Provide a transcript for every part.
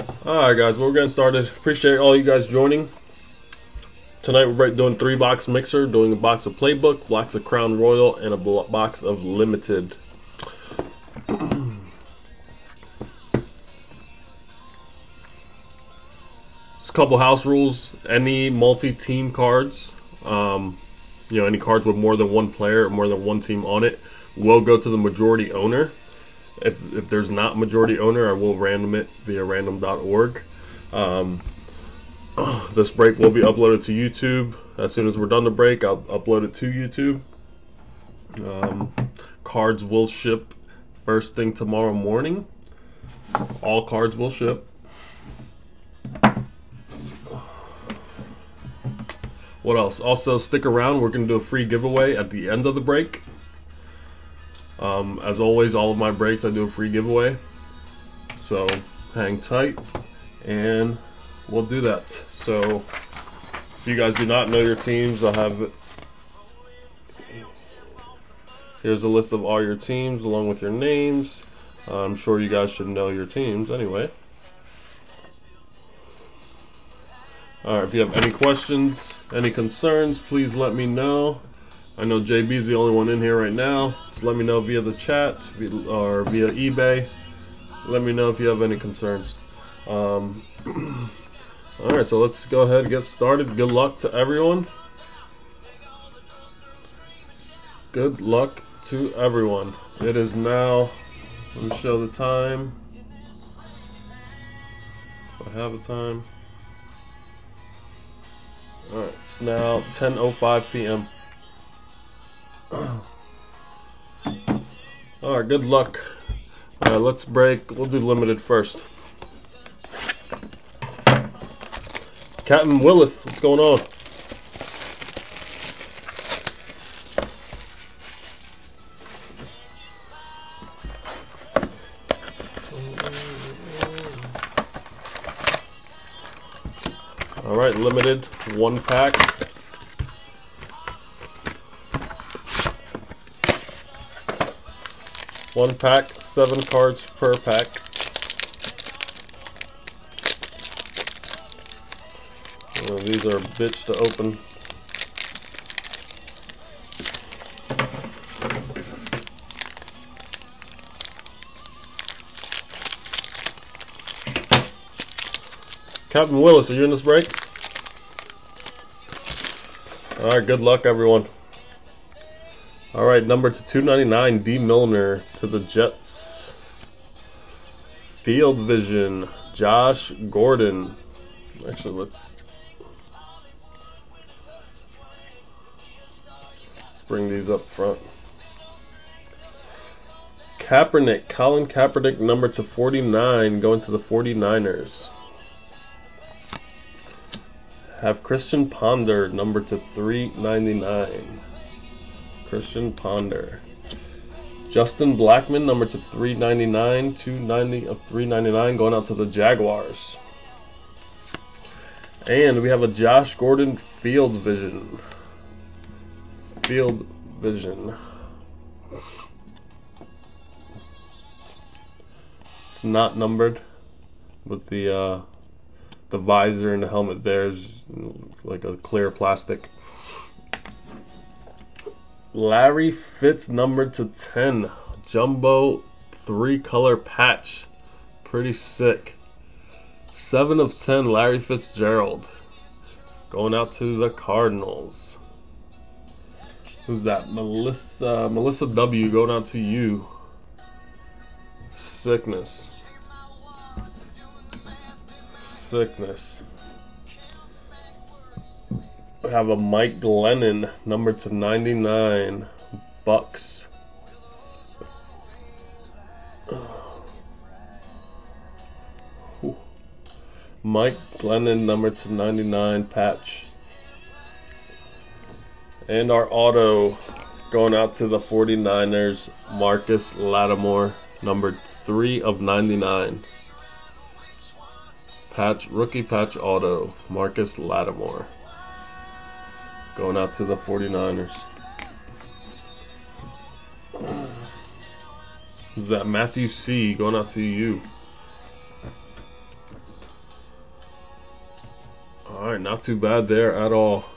Alright guys, we're getting started. Appreciate all you guys joining. Tonight we're doing 3-box mixer, doing a box of Playbook, box of Crown Royal, and a box of Limited. Just a couple house rules. Any multi-team cards, any cards with more than one player or more than one team on it will go to the majority owner. If there's not majority owner, I will random it via random.org. This break will be uploaded to YouTube. As soon as we're done the break, I'll upload it to YouTube. Cards will ship first thing tomorrow morning. All cards will ship. What else? Also, stick around. We're going to do a free giveaway at the end of the break. As always, all of my breaks I do a free giveaway. So hang tight and we'll do that. So if you guys do not know your teams, I'll have it. Here's a list of all your teams along with your names. I'm sure you guys should know your teams anyway. Alright, if you have any questions, any concerns, please let me know. I know JB's the only one in here right now. Just let me know via the chat or via eBay. Let me know if you have any concerns. Alright, so let's go ahead and get started. Good luck to everyone. Good luck to everyone. It is now, let me show the time. If I have a time. Alright, it's now 10:05 p.m. Alright, good luck. Alright, let's break. We'll do limited first. Captain Willis, what's going on? Alright, limited, 1 pack. One pack, 7 cards per pack. These are a bitch to open. Captain Willis, are you in this break? Alright, good luck everyone. Alright, number to 299, D. Milner to the Jets. Field Vision, Josh Gordon. Actually, let's bring these up front. Kaepernick, Colin Kaepernick, number to 49, going to the 49ers. Have Christian Ponder, number to 399. Christian Ponder. Justin Blackman, number to 399, 290 of 399, going out to the Jaguars. And we have a Josh Gordon Field Vision. Field Vision. It's not numbered, but the visor and the helmet there is like a clear plastic. Larry Fitz, numbered to 10, jumbo 3-color patch, pretty sick. 7 of 10, Larry Fitzgerald, going out to the Cardinals. Who's that? Melissa W, going out to you. Sickness. Sickness. We have a Mike Glennon, number to 99, Bucks. Mike Glennon, number to 99, patch. And our auto going out to the 49ers, Marcus Lattimore, number 3 of 99. Patch, rookie patch auto, Marcus Lattimore. Going out to the 49ers. Is that Matthew C. going out to you? Alright, not too bad there at all.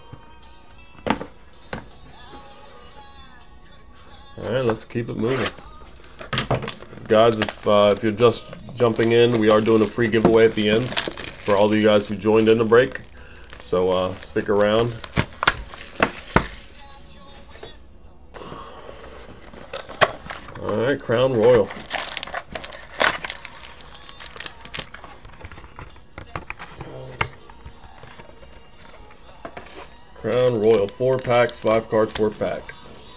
Alright, let's keep it moving. Guys, if you're just jumping in, we are doing a free giveaway at the end for all of you guys who joined in the break. So stick around. Alright, Crown Royal. Crown Royal, 4 packs, 5 cards per pack.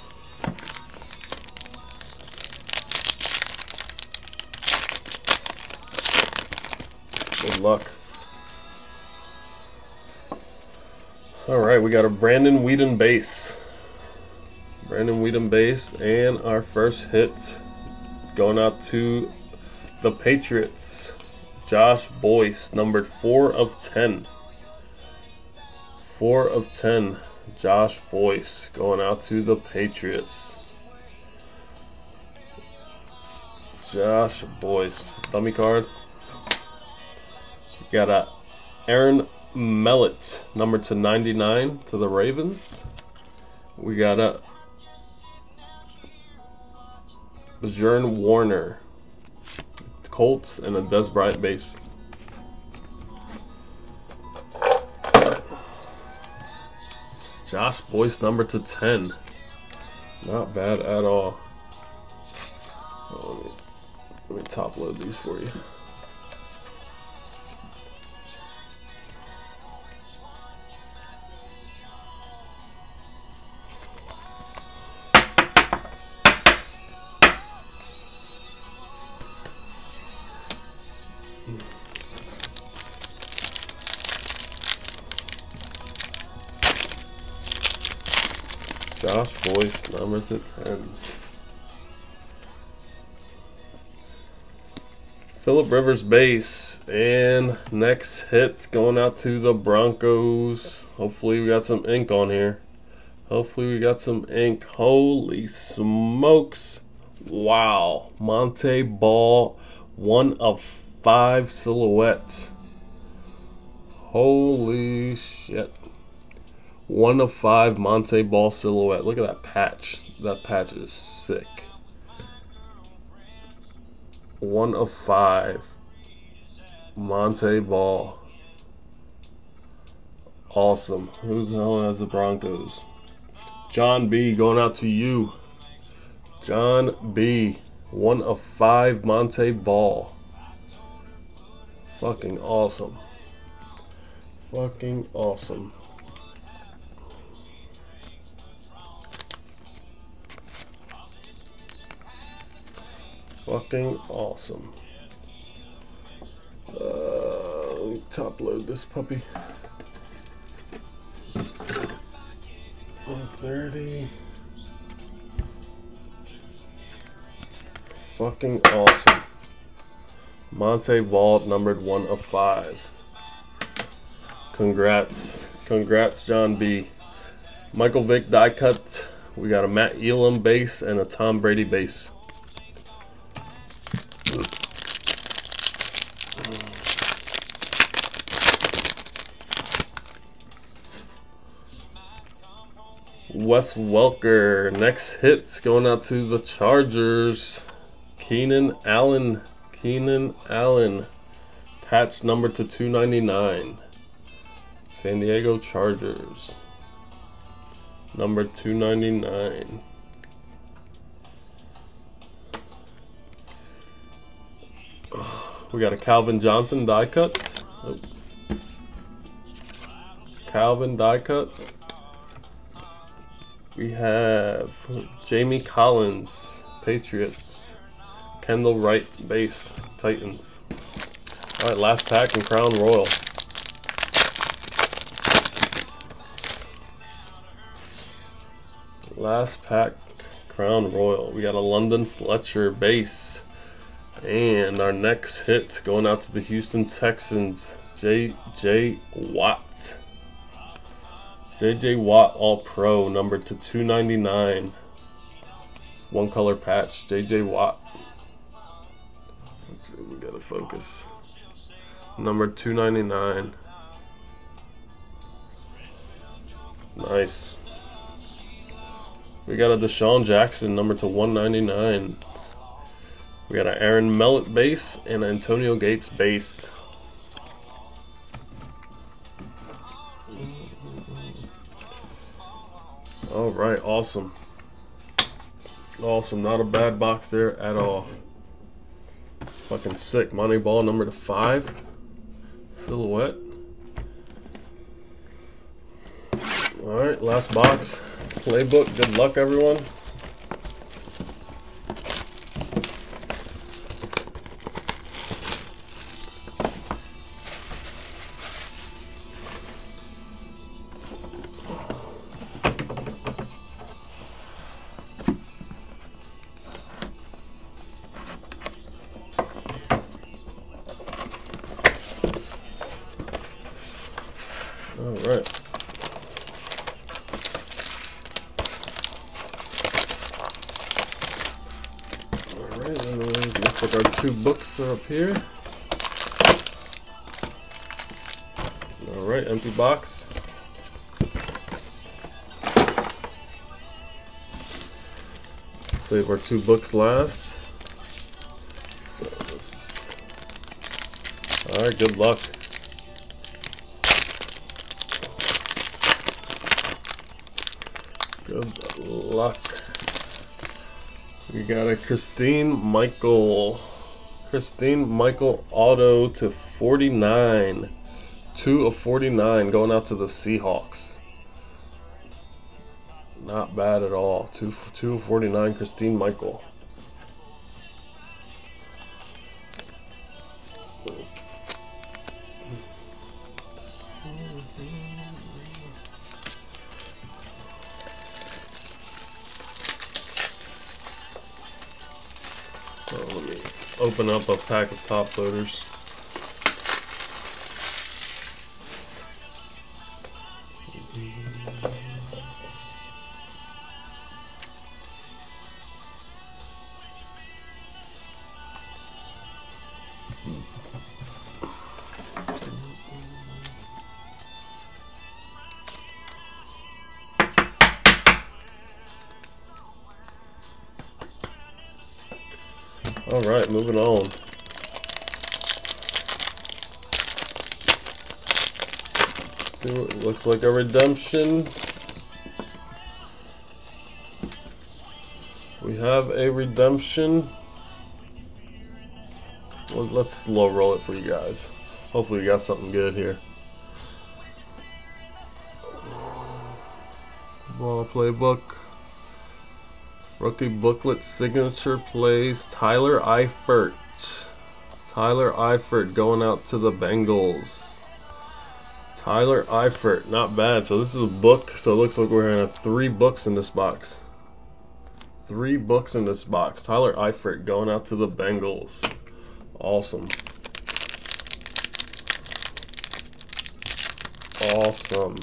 Good luck. Alright, we got a Brandon Weeden base. Brandon Weeden base, and our first hit going out to the Patriots. Josh Boyce, numbered 4 of 10. 4 of 10. Josh Boyce going out to the Patriots. Josh Boyce. Dummy card. We got a Aaron Mellett, numbered to 99 to the Ravens. We got a Jern Warner, Colts, and a Des Bryant base. Josh Boyce, number to 10. Not bad at all. Oh, let me top load these for you. Josh Boyce, number to 10. Phillip Rivers base, and next hit going out to the Broncos. Hopefully we got some ink on here. Hopefully we got some ink. Holy smokes. Wow. Montee Ball, 1 of 5 silhouette. Holy shit. 1 of 5 Montee Ball silhouette. Look at that patch. That patch is sick. 1 of 5 Montee Ball. Awesome. Who the hell has the Broncos? John B, going out to you. John B, 1 of 5 Montee Ball. Fucking awesome. Fucking awesome. Fucking awesome. Let me top load this puppy. 130. Fucking awesome. Montee Ball, numbered 1 of 5. Congrats. Congrats, John B. Michael Vick die cut. We got a Matt Elam base and a Tom Brady base. Wes Welker, next hits going out to the Chargers. Keenan Allen. Keenan Allen. Patch number to 299. San Diego Chargers. Number 299. We got a Calvin Johnson die cut. Oh. Calvin die cut. We have Jamie Collins, Patriots. Kendall Wright, base, Titans. Alright, last pack in Crown Royal. Last pack, Crown Royal. We got a London Fletcher base. And our next hit going out to the Houston Texans, J.J. Watt. J.J. Watt All-Pro, numbered to 299. 1 color patch, J.J. Watt. Let's see if we got to focus. Number 299. Nice. We got a Deshaun Jackson number to 199. We got an Aaron Mellett base and Antonio Gates base. All right, awesome. Awesome, not a bad box there at all. Fucking sick. Moneyball number to 5. Silhouette. Alright, last box. Playbook. Good luck, everyone. Alright. Alright, looks like our 2 books are up here. Alright, empty box. Save our 2 books last. Alright, good luck. Good luck. We got a Christine Michael auto to 49. 2 of 49 going out to the Seahawks. Not bad at all. 2 of 49 Christine Michael. So let me open up a pack of top loaders. All right, moving on. See what it looks like a redemption. We have a redemption. Well, let's slow roll it for you guys. Hopefully we got something good here. Ball playbook. Rookie booklet signature plays. Tyler Eifert. Tyler Eifert going out to the Bengals. Tyler Eifert, not bad. So this is a book. So it looks like we're gonna have 3 books in this box. 3 books in this box. Tyler Eifert going out to the Bengals. Awesome. Awesome.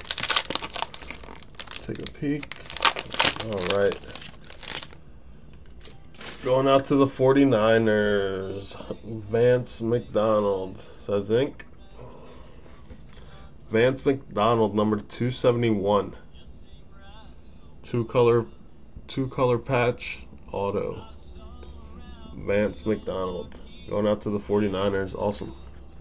Take a peek. All right. Going out to the 49ers. Vance McDonald. Says ink. Vance McDonald, number 271. Two color patch auto. Vance McDonald. Going out to the 49ers. Awesome.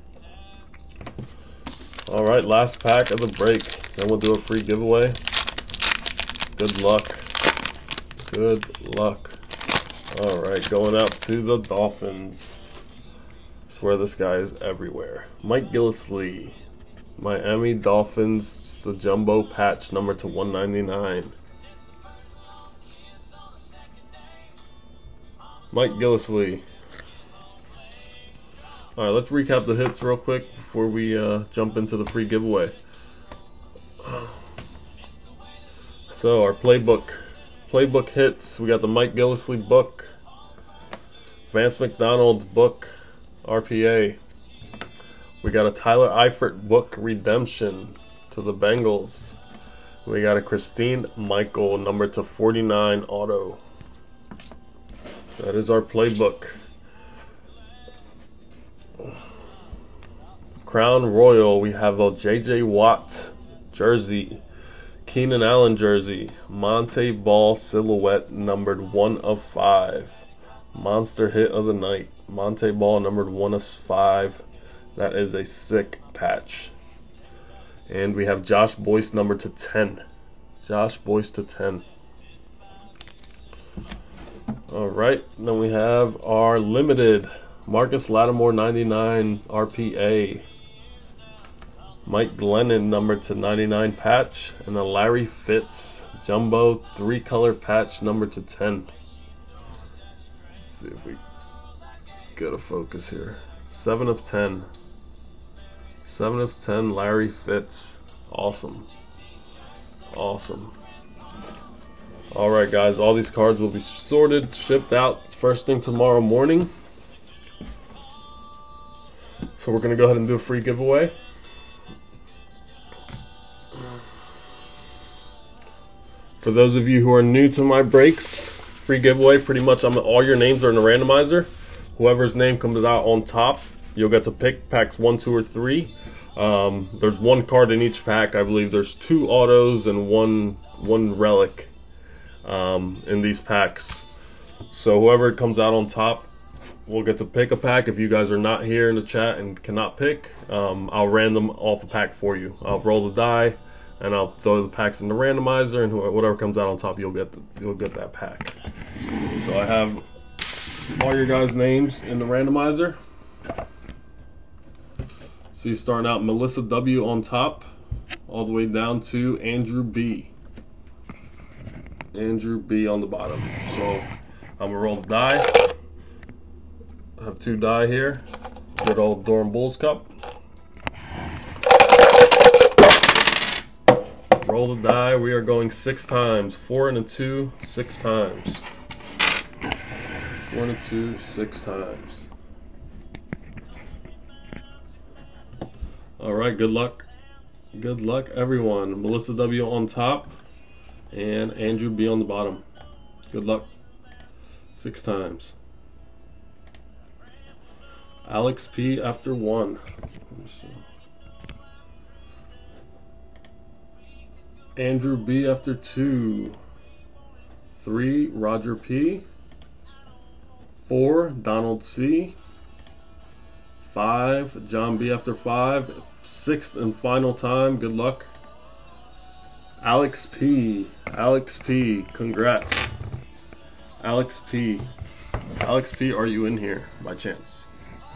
Alright, last pack of the break. Then we'll do a free giveaway. Good luck. Good luck. Alright, going out to the Dolphins. I swear this guy is everywhere. Mike Gillislee. Miami Dolphins, the jumbo patch number to 199. Mike Gillislee. Alright, let's recap the hits real quick before we jump into the free giveaway. So, our playbook hits. We got the Mike Gillislee book, Vance McDonald book, RPA. We got a Tyler Eifert book redemption to the Bengals. We got a Christine Michael number to 49 auto. That is our playbook. Crown Royal, we have a JJ Watt jersey. Keenan Allen jersey, Monte Ball silhouette, numbered 1/5. Monster hit of the night. Monte Ball numbered 1/5. That is a sick patch. And we have Josh Boyce numbered to 10. Josh Boyce to 10. Alright, then we have our limited Marcus Lattimore 99 RPA. Mike Glennon numbered to 99 patch. And a Larry Fitz Jumbo 3-color patch numbered to 10. Let's see if we get a focus here. 7/10. 7/10 Larry Fitz. Awesome. Awesome. Alright guys, all these cards will be sorted, shipped out first thing tomorrow morning. So we're going to go ahead and do a free giveaway. For those of you who are new to my breaks, free giveaway, pretty much all your names are in the randomizer. Whoever's name comes out on top, you'll get to pick packs 1, 2, or 3. There's 1 card in each pack. I believe there's 2 autos and one relic in these packs. So whoever comes out on top will get to pick a pack. If you guys are not here in the chat and cannot pick, I'll random off a pack for you. I'll roll the die and I'll throw the packs in the randomizer, and whatever comes out on top, you'll get that pack. So I have all your guys' names in the randomizer. See, starting out Melissa W on top, all the way down to Andrew B. Andrew B on the bottom. So I'm gonna roll the die. I have 2 die here. Good old Durham Bulls Cup. Roll the die. We are going 6 times. 4 and a 2, 6 times. 4 and a 2, 6 times. Alright, good luck. Good luck, everyone. Melissa W on top and Andrew B on the bottom. Good luck. 6 times. Alex P after 1. Let me see. Andrew B after 2. 3, Roger P. 4, Donald C. 5, John B after 5. 6th and final time. Good luck. Alex P. Alex P. Congrats. Alex P. Alex P, are you in here by chance?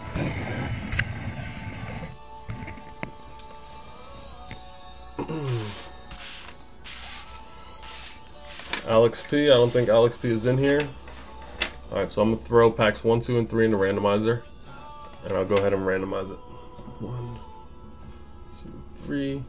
Alex P, I don't think Alex P is in here. Alright, so I'm going to throw packs 1, 2, and 3 in the randomizer. And I'll go ahead and randomize it. 1, 2, 3.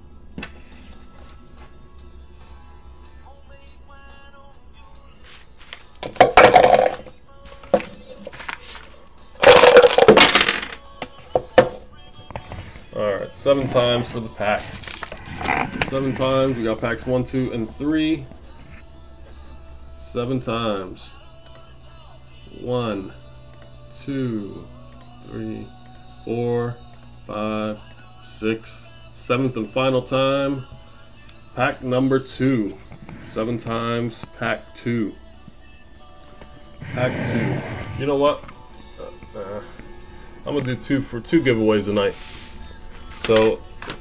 Alright, 7 times for the pack. 7 times. We got packs 1, 2, and 3. 7 times. 1, 2, 3, 4, 5, 6. 7th and final time. Pack number 2. 7 times. Pack 2. Pack 2. You know what? I'm gonna do 2 giveaways tonight. So,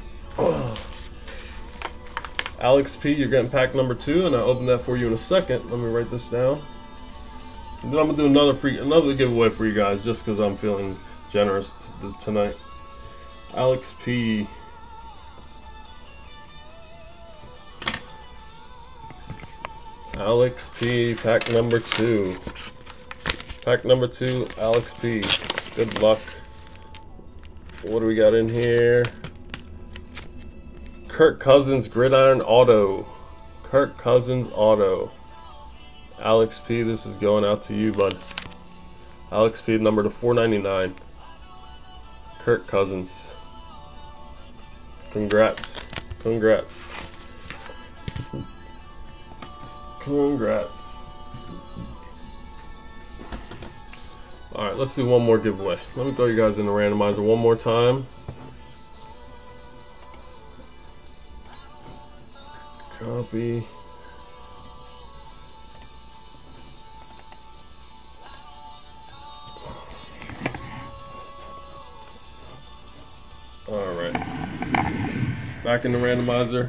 Alex P, you're getting pack number 2, and I'll open that for you in a second. Let me write this down. And then I'm gonna do another giveaway for you guys, just because I'm feeling generous tonight. Alex P. Alex P, pack number 2. Pack number 2, Alex P. Good luck. What do we got in here? Kirk Cousins Gridiron Auto. Kirk Cousins Auto. Alex P, this is going out to you, bud. Alex P, number to 499. Kirk Cousins. Congrats. Congrats. Congrats. Alright, let's do one more giveaway. Let me throw you guys in the randomizer one more time. Copy. Alright. Back in the randomizer.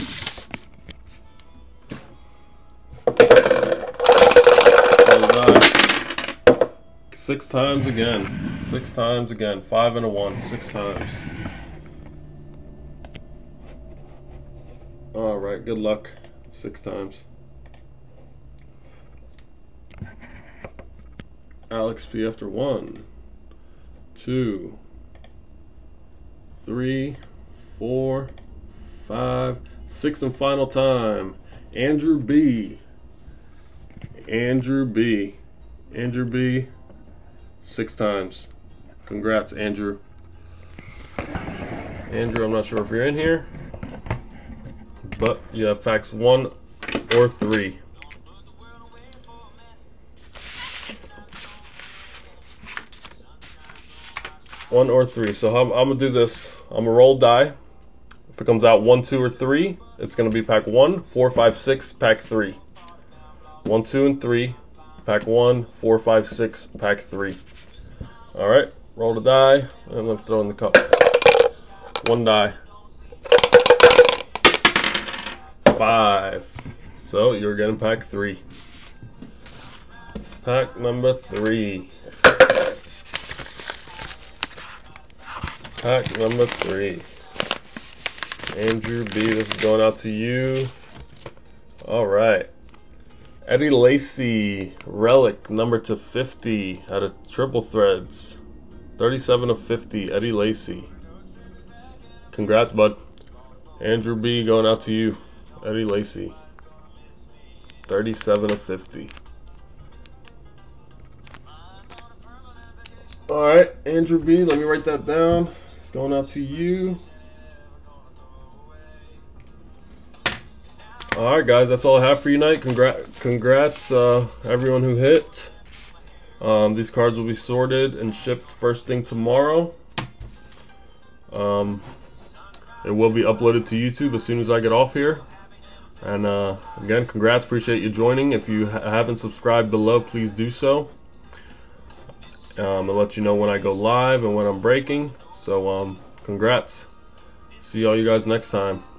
Six times again. 6 times again. 5 and a 1. 6 times. Alright, good luck. 6 times. Alex P after 1, 2, 3, 4, 5, 6 and final time. Andrew B. Andrew B. Andrew B. 6 times. Congrats, Andrew. Andrew, I'm not sure if you're in here, but you have facts 1 or 3. One or 3. So I'm gonna do this. I'm gonna roll die. If it comes out 1, 2, or 3, it's gonna be pack 1, 4, 5, 6, pack 3. 1, 2, and 3. Pack 1, 4, 5, 6, pack 3. Alright, roll the die, and let's throw in the cup. 1 die. 5. So you're getting pack 3. Pack number 3. Pack number 3. Andrew B, this is going out to you. Alright. Eddie Lacy, relic, number to 50 out of Triple Threads. 37 of 50, Eddie Lacy. Congrats, bud. Andrew B, going out to you. Eddie Lacy. 37 of 50. Alright, Andrew B, let me write that down. It's going out to you. Alright guys, that's all I have for you tonight. Congrats everyone who hit. These cards will be sorted and shipped first thing tomorrow. It will be uploaded to YouTube as soon as I get off here. And again, congrats, appreciate you joining. If you haven't subscribed below, please do so. I'll let you know when I go live and when I'm breaking. So congrats. See all you guys next time.